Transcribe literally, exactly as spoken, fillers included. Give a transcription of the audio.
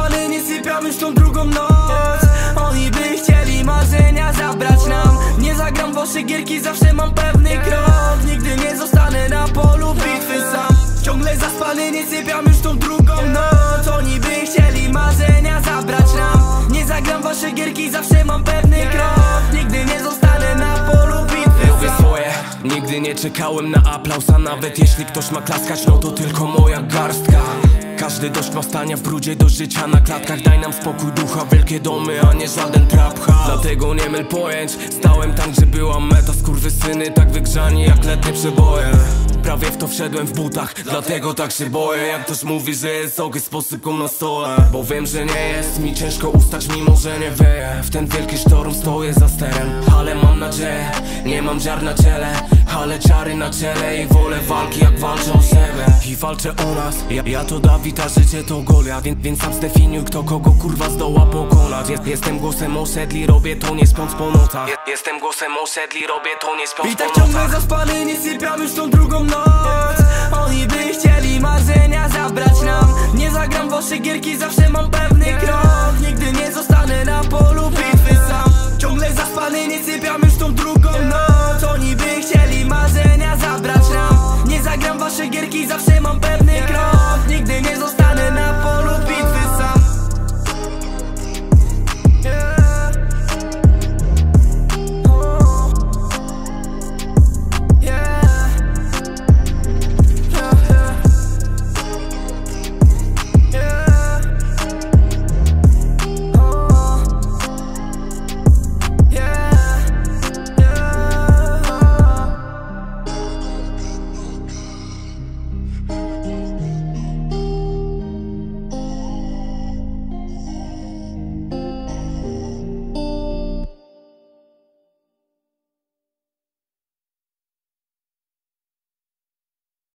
zaspany, nie sypiam już tą drugą noc. Oni by chcieli marzenia zabrać nam. Nie zagram w wasze gierki, zawsze mam pewny krok. Nigdy nie zostanę na polu bitwy sam. Ciągle zaspany, nie sypiam już tą drugą noc. Oni by chcieli marzenia zabrać nam. Nie zagram w wasze gierki, zawsze mam pewny krok. Nigdy nie zostanę na polu bitwy Robię swoje, nigdy nie czekałem na aplauz. A nawet jeśli ktoś ma klaskać, no to tylko moja garstka. Każdy dość ma stania w brudzie do życia na klatkach. Daj nam spokój ducha, wielkie domy, a nie żaden trap house. Dlatego nie myl pojęć, stałem tam gdzie była meta. Skurwysyny tak wygrzani jak letnie przeboje. Prawie w to wszedłem w butach, dlatego tak się boję. Jak ktoś mówi, że jest ogień z posypką na stole. Bo wiem, że nie jest mi ciężko ustać, mimo że nie wieje. W ten wielki sztorm stoję za sterem. Ale mam nadzieję, nie mam ziar na ciele, ale ciary na ciele. I wolę walki jak walczę o siebie. I walczę o nas, ja, ja to Dawid, a życie to Goliat. Więc, więc sam zdefiniuj, kto kogo kurwa zdoła pokonać. Jest, Jestem głosem osiedli, robię to nie śpiąc po nocach. Jest, Jestem głosem osiedli, robię to nie śpiąc I tak po nocach. ciągle zaspany, nie sypiam już tą drugą noc. Oni by chcieli marzenia zabrać nam. Nie zagram w wasze gierki, zawsze mam pewny krok. Nigdy nie zostanę na polu bitwy sam. Ciągle zaspany, nie sypiam